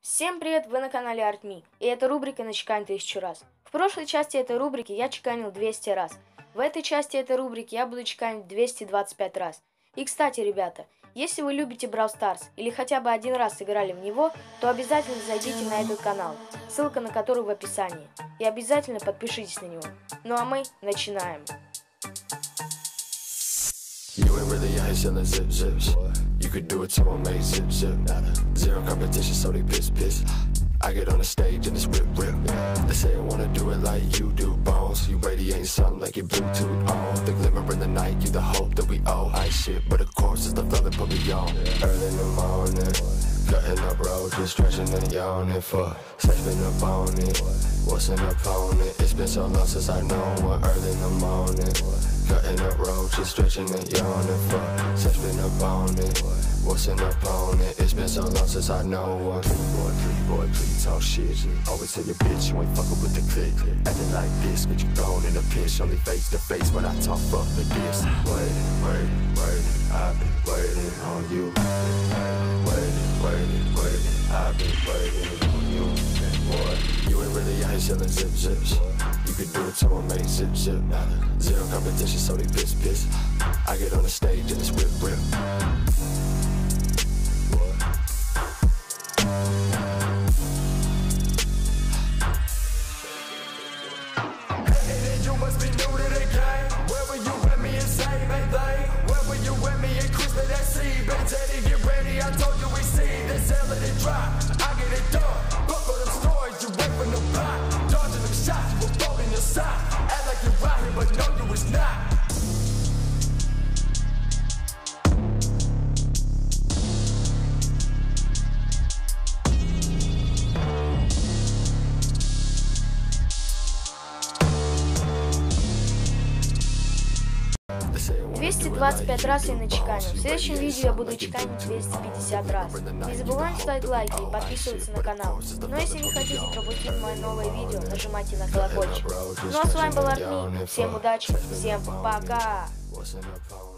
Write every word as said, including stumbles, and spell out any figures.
Всем привет, вы на канале ArtMe, и это рубрика «Начекань тысячу раз». В прошлой части этой рубрики я чеканил двести раз. В этой части этой рубрики я буду чеканить двести двадцать пять раз. И кстати, ребята, если вы любите Brawl Stars или хотя бы один раз играли в него, то обязательно зайдите на этот канал, ссылка на который в описании. И обязательно подпишитесь на него. Ну а мы начинаем. You ain't really out here selling zip zips. You could do it to a main zip zip. Zero competition, so they piss piss. I get on the stage and it's rip rip. They say I wanna do it like you do, bones. You radiating something like your Bluetooth on. The glimmer in the night, you the hope that we owe. I ain't shit, but of course it's the flow that put me on. Early in the morning, cutting up roads, just stretching and yawning for. Sex been up on it. What's an opponent? It's been so long since I know one. Early in the morning, cutting up roads, just stretching and yawning for. Sex been up on it. What's an opponent? It's been so long since I know one. Pretty boy, pretty boy, please talk shit. Always tell your bitch you ain't fucking with the click. Acting like this, get you thrown in a pinch. Only face to face when I talk fuck the this. Waiting, waiting, waiting. I've been waiting on you. Waiting, waiting, waiting. I've been waiting on you. Boy, you ain't really out here selling zip zips. You could do it to a main zip zip. Zero competition, so they piss piss. I get on the stage and it's rip rip. двести двадцать пять раз я начеканил. В следующем видео я буду чеканить двести пятьдесят раз. Не забывайте ставить лайки и подписываться на канал. Но если не хотите пропустить мои новые видео, нажимайте на колокольчик. Ну а с вами был ArtMe. Всем удачи, всем пока!